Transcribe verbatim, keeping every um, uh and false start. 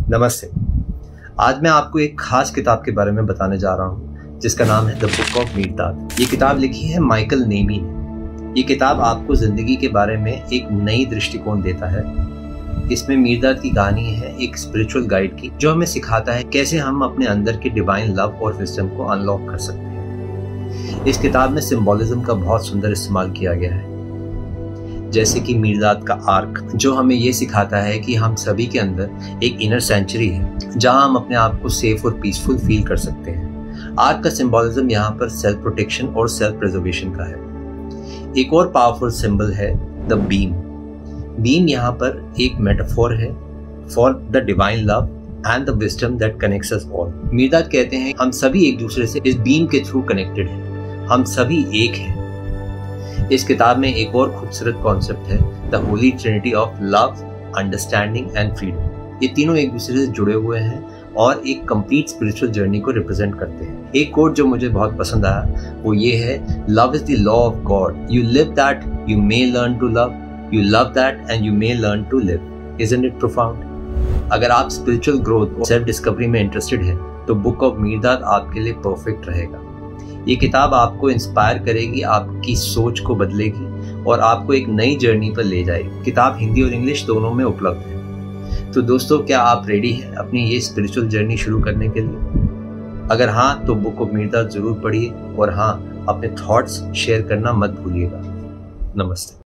नमस्ते। आज मैं आपको एक खास किताब के बारे में बताने जा रहा हूँ जिसका नाम है द बुक ऑफ मीरदाद। ये किताब लिखी है माइकल नेमी ने। ये किताब आपको जिंदगी के बारे में एक नई दृष्टिकोण देता है। इसमें मीरदाद की कहानी है एक स्पिरिचुअल गाइड की, जो हमें सिखाता है कैसे हम अपने अंदर के डिवाइन लव और विजडम को अनलॉक कर सकते हैं। इस किताब में सिंबोलिज्म का बहुत सुंदर इस्तेमाल किया गया है, जैसे कि मीरदाद का आर्क, जो हमें ये सिखाता है कि हम सभी के अंदर एक इनर सेंचुरी है जहां हम अपने आप को सेफ और पीसफुल फील कर सकते हैं। आर्क का सिंबोलिज्म यहाँ पर सेल्फ प्रोटेक्शन और सेल्फ प्रिजर्वेशन का है। एक और पावरफुल सिंबल है द बीम। बीम यहाँ पर एक मेटाफोर है for the divine love and the wisdom that connects us all. Mirdad कहते हैं हम सभी एक दूसरे से इस बीम के थ्रू कनेक्टेड हैं, हम सभी एक हैं। इस किताब में एक और खूबसूरत कॉन्सेप्ट है the holy trinity of love, understanding and freedom. ये तीनों एक दूसरे से जुड़े हुए हैं और एक कंप्लीट स्पिरिचुअल जर्नी को रिप्रेजेंट करते हैं। एक कोट जो मुझे बहुत पसंद आया वो ये है, love is the law of God, you live that you may learn to love, you love that and you may learn to live. Isn't it profound? अगर आप स्पिरिचुअल ग्रोथ और सेल्फ डिस्कवरी में इंटरेस्टेड हैं तो book of मीरदाद आपके लिए perfect रहेगा। ये किताब आपको इंस्पायर करेगी, आपकी सोच को बदलेगी और आपको एक नई जर्नी पर ले जाएगी। किताब हिंदी और इंग्लिश दोनों में उपलब्ध है। तो दोस्तों, क्या आप रेडी हैं अपनी ये स्पिरिचुअल जर्नी शुरू करने के लिए? अगर हाँ तो बुक ऑफ मीरदाद जरूर पढ़िए और हाँ, अपने थॉट्स शेयर करना मत भूलिएगा। नमस्ते।